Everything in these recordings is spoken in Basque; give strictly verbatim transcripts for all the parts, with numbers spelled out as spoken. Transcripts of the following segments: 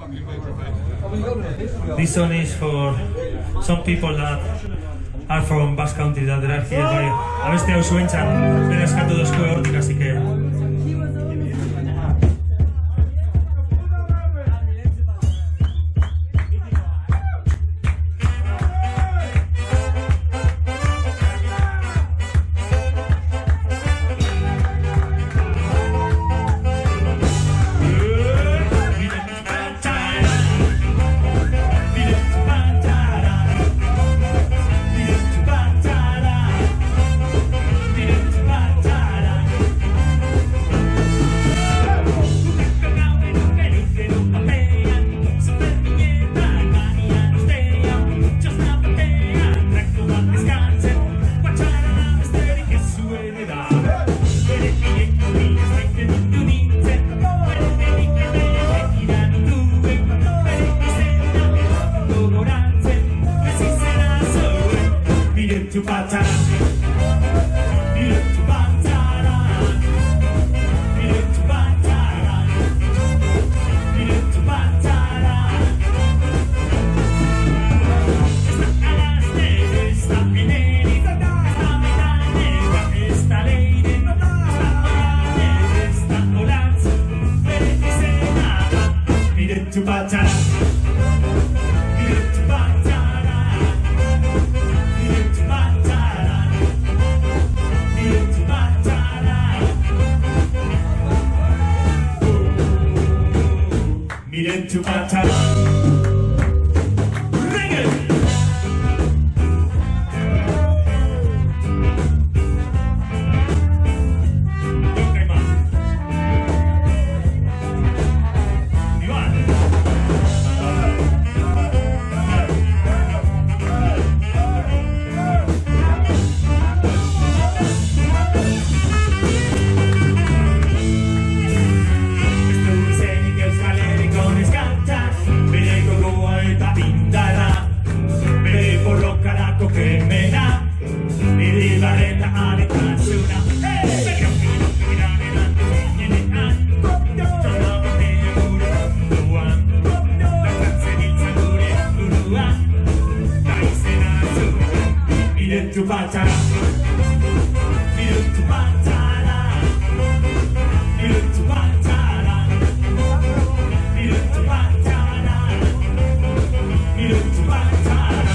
This song is for some people that are from Basque Country that are here by abeste hau zuentzan bera eskatu dozko hortik, así que to my time. Ring it! Nunca hay más. Iván. Tu batara, tu batara, tu batara, tu batara, tu batara,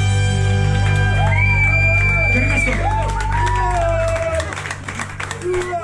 Yeah.